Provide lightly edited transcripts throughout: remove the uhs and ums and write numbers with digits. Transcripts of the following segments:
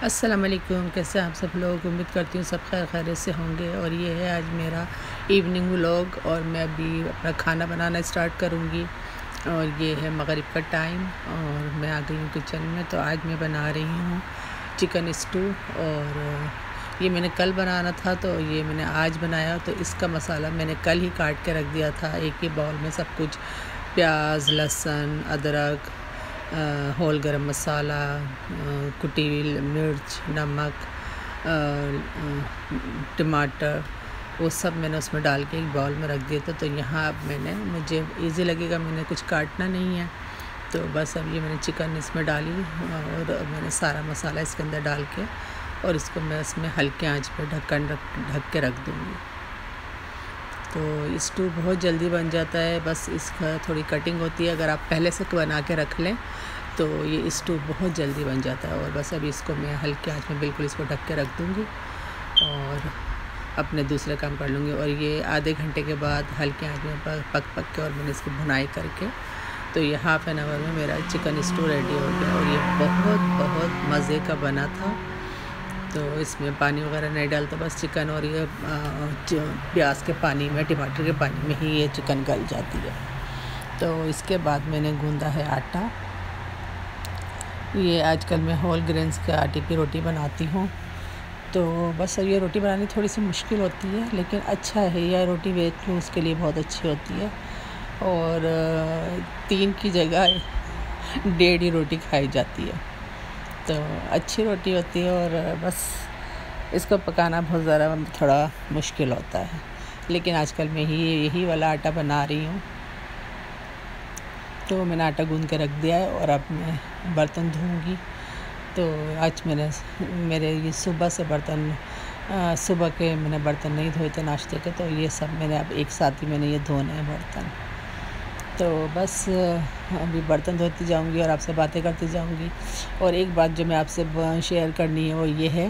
अस्सलाम वालेकुम। कैसे आप सब लोग? उम्मीद करती हूँ सब खैर खैरियत से होंगे। और ये है आज मेरा इवनिंग व्लॉग और मैं अभी अपना खाना बनाना स्टार्ट करूँगी। और ये है मगरिब का टाइम और मैं आ गई हूँ किचन में। तो आज मैं बना रही हूँ चिकन स्टू। और ये मैंने कल बनाना था तो ये मैंने आज बनाया। तो इसका मसाला मैंने कल ही काट के रख दिया था एक ही बाउल में सब कुछ, प्याज, लहसुन, अदरक, होल गरम मसाला, कुटी हुई मिर्च, नमक, टमाटर, वो सब मैंने उसमें डाल के एक बाउल में रख दिया था। तो यहाँ अब मुझे इजी लगेगा, मैंने कुछ काटना नहीं है। तो बस अब ये मैंने चिकन इसमें डाली और मैंने सारा मसाला इसके अंदर डाल के और इसको मैं इसमें हल्के आंच पे ढक के रख दूँगी। तो स्टू बहुत जल्दी बन जाता है, बस इसका थोड़ी कटिंग होती है। अगर आप पहले से बना के रख लें तो ये स्टू बहुत जल्दी बन जाता है। और बस अभी इसको मैं हल्के आंच में बिल्कुल इसको ढक के रख दूँगी और अपने दूसरे काम कर लूँगी। और ये आधे घंटे के बाद हल्के आंच में पक के और मैंने इसकी भुनाई करके, तो ये हाफ़ एन आवर में मेरा चिकन स्टू रेडी हो गया। और ये बहुत मज़े का बना था। तो इसमें पानी वगैरह नहीं डालता, बस चिकन और ये प्याज के पानी में, टमाटर के पानी में ही ये चिकन गल जाती है। तो इसके बाद मैंने गूंदा है आटा। ये आजकल मैं होल ग्रेन्स के आटे की रोटी बनाती हूँ। तो बस ये रोटी बनानी थोड़ी सी मुश्किल होती है, लेकिन अच्छा है। यह रोटी वेट लूज़ के लिए बहुत अच्छी होती है। और 3 की जगह 1.5 ही रोटी खाई जाती है। तो अच्छी रोटी होती है। और बस इसको पकाना बहुत ज़्यादा थोड़ा मुश्किल होता है, लेकिन आजकल मैं यही वाला आटा बना रही हूँ। तो मैंने आटा गूंद के रख दिया है और अब मैं बर्तन धोऊंगी। तो आज मेरे ये सुबह से बर्तन, सुबह के मैंने बर्तन नहीं धोए थे नाश्ते के, तो ये सब मैंने अब एक साथ ही मैंने ये धोने हैं बर्तन। तो बस अभी बर्तन धोती जाऊंगी और आपसे बातें करती जाऊंगी। और एक बात जो मैं आपसे शेयर करनी है वो ये है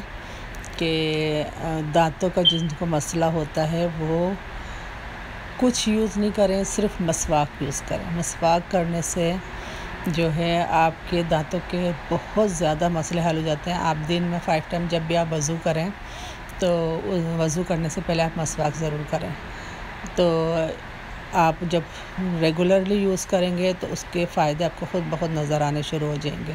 कि दांतों का जिनको मसला होता है वो कुछ यूज़ नहीं करें, सिर्फ मसवाक यूज़ करें। मसवाक करने से जो है आपके दांतों के बहुत ज़्यादा मसले हल हो जाते हैं। आप दिन में 5 टाइम जब भी आप वज़ू करें तो वज़ू करने से पहले आप मसवाक ज़रूर करें। तो आप जब रेगुलरली यूज़ करेंगे तो उसके फ़ायदे आपको खुद बहुत नज़र आने शुरू हो जाएंगे।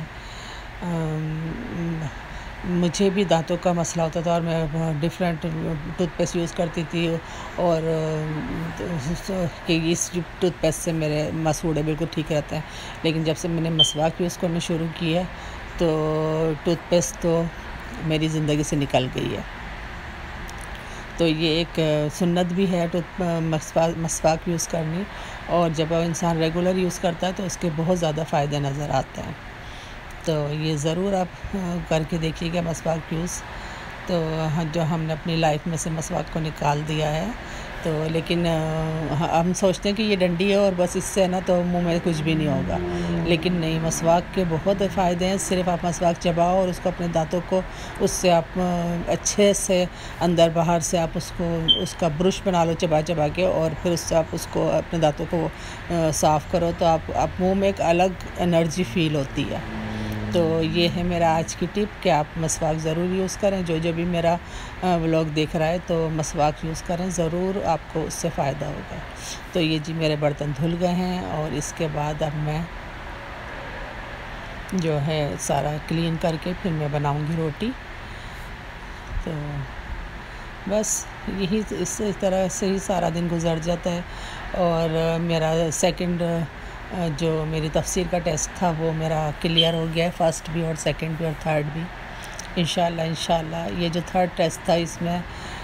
मुझे भी दांतों का मसला होता था और मैं डिफरेंट टूथपेस्ट यूज़ करती थी। और कि इस टूथपेस्ट से मेरे मसूड़े बिल्कुल ठीक रहते हैं। लेकिन जब से मैंने मसवाक यूज़ करना शुरू किया तो टूथपेस्ट तो मेरी ज़िंदगी से निकल गई है। तो ये एक सुन्नत भी है मसवाक यूज़ करनी। और जब इंसान रेगुलर यूज़ करता है तो उसके बहुत ज़्यादा फ़ायदे नज़र आते हैं। तो ये ज़रूर आप करके देखिएगा मसवाक यूज़। तो जो हमने अपनी लाइफ में से मसवाक को निकाल दिया है, तो लेकिन हम सोचते हैं कि ये डंडी है और बस इससे है ना तो मुंह में कुछ भी नहीं होगा, लेकिन नहीं, मसवाक के बहुत फ़ायदे हैं। सिर्फ आप मसवाक चबाओ और उसको अपने दांतों को, उससे आप अच्छे से अंदर बाहर से आप उसका ब्रश बना लो चबा के, और फिर उससे आप उसको अपने दांतों को साफ़ करो तो आप मुँह में एक अलग एनर्जी फ़ील होती है। तो ये है मेरा आज की टिप कि आप मसवाक ज़रूर यूज़ करें। जो भी मेरा व्लॉग देख रहा है तो मसवाक यूज़ करें, ज़रूर आपको उससे फ़ायदा होगा। तो ये जी मेरे बर्तन धुल गए हैं और इसके बाद अब मैं जो है सारा क्लीन करके फिर मैं बनाऊंगी रोटी। तो बस यही इस तरह से ही सारा दिन गुजर जाता है। और मेरा जो मेरी तफसीर का टेस्ट था वो मेरा क्लियर हो गया है, फर्स्ट भी और सेकंड भी और थर्ड भी इंशाल्लाह। ये जो थर्ड टेस्ट था इसमें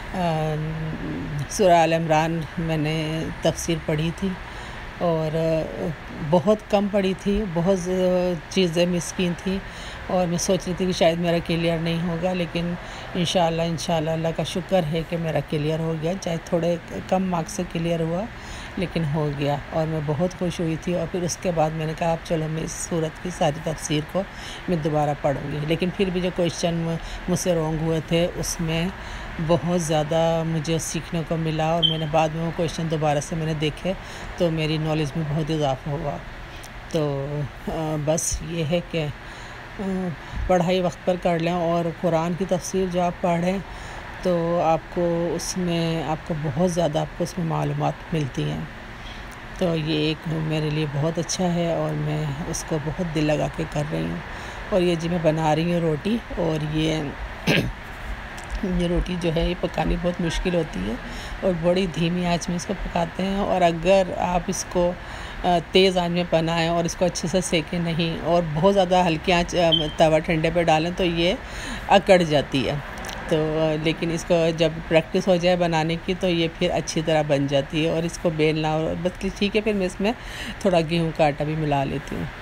सूरह आल इमरान मैंने तफसीर पढ़ी थी और बहुत कम पढ़ी थी, बहुत चीज़ें मिस की थी। और मैं सोच रही थी कि शायद मेरा क्लियर नहीं होगा, लेकिन इंशाल्लाह अल्लाह का शुक्र है कि मेरा क्लियर हो गया। चाहे थोड़े कम मार्क्स से क्लियर हुआ, लेकिन हो गया और मैं बहुत खुश हुई थी। और फिर उसके बाद मैंने कहा अब चलो मैं इस सूरत की सारी तफसीर को मैं दोबारा पढ़ूँगी। लेकिन फिर भी जो क्वेश्चन मुझसे रॉन्ग हुए थे उसमें बहुत ज़्यादा मुझे सीखने को मिला। और मैंने बाद में वो क्वेश्चन दोबारा से मैंने देखे तो मेरी नॉलेज में बहुत इजाफ़ा हुआ। तो बस ये है कि पढ़ाई वक्त पर कर लें और कुरान की तफसीर जो आप पढ़ें तो आपको उसमें आपको बहुत ज़्यादा आपको उसमें मालूमात मिलती हैं। तो ये एक मेरे लिए बहुत अच्छा है और मैं उसको बहुत दिल लगा के कर रही हूँ। और ये जी मैं बना रही हूँ रोटी, और ये रोटी जो है ये पकानी बहुत मुश्किल होती है और बड़ी धीमी आंच में इसको पकाते हैं। और अगर आप इसको तेज़ आंच में बनाएं और इसको अच्छे से सेकें नहीं और बहुत ज़्यादा हल्की आंच तवा ठंडे पे डालें तो ये अकड़ जाती है। तो लेकिन इसको जब प्रैक्टिस हो जाए बनाने की तो ये फिर अच्छी तरह बन जाती है। और इसको बेलना और बस ठीक है, फिर मैं इसमें थोड़ा गेहूं का आटा भी मिला लेती हूँ।